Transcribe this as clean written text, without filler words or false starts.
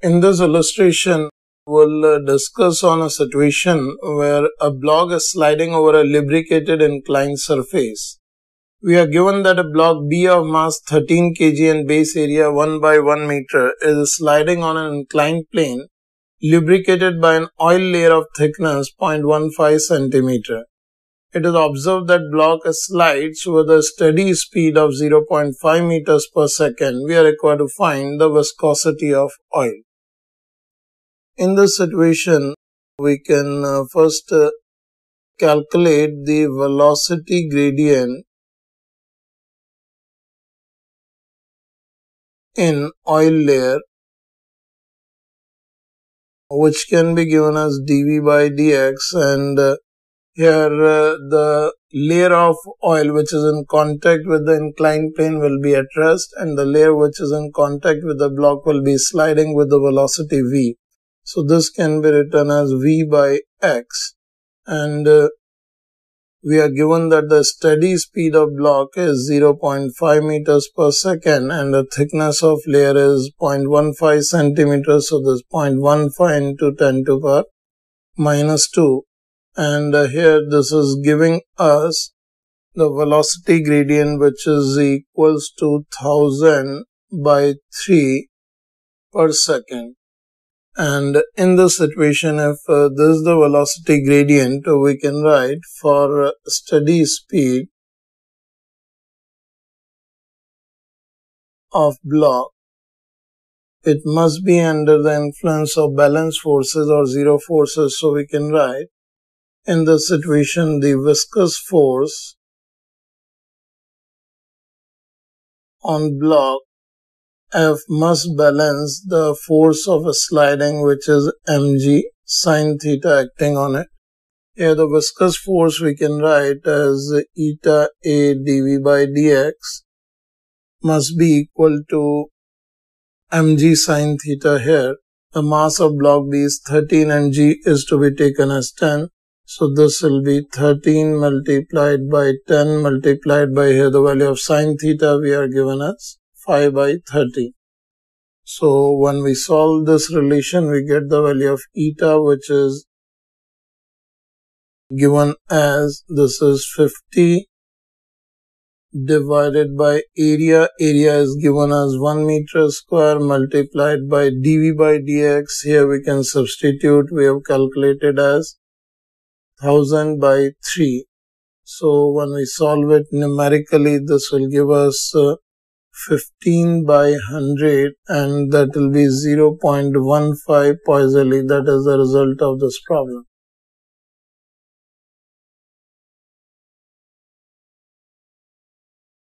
In this illustration, we'll discuss on a situation where a block is sliding over a lubricated inclined surface. We are given that a block B of mass 13 kg and base area 1 by 1 meter is sliding on an inclined plane lubricated by an oil layer of thickness 0.15 centimeter. It is observed that block slides with a steady speed of 0.5 meters per second. We are required to find the viscosity of oil. In this situation, we can first calculate the velocity gradient in oil layer, which can be given as dV by dx, and here the layer of oil which is in contact with the inclined plane will be at rest, and the layer which is in contact with the block will be sliding with the velocity v. So this can be written as v by x, and we are given that the steady speed of block is 0.5 meters per second and the thickness of layer is 0.15 centimeters. So this 0.15 into 10 to the power minus 2, and here this is giving us the velocity gradient, which is equals to 1000 by 3 per second. And in this situation, if this is the velocity gradient, we can write for steady speed of block, it must be under the influence of balanced forces or zero forces. So we can write in this situation the viscous force on block F must balance the force of a sliding, which is mg sine theta acting on it. Here the viscous force we can write as eta a dV by dx must be equal to mg sine theta. Here the mass of block B is 13 and g is to be taken as 10. So this will be 13 multiplied by 10 multiplied by, here the value of sine theta we are given as 5 by 30. So when we solve this relation, we get the value of eta, which is given as, this is 50 divided by area. Area is given as 1 meter square multiplied by dV by dx. Here we can substitute. We have calculated as 1000 by 3. So when we solve it numerically, this will give us 15 by 100, and that will be 0.15 Poiseuille. That is the result of this problem.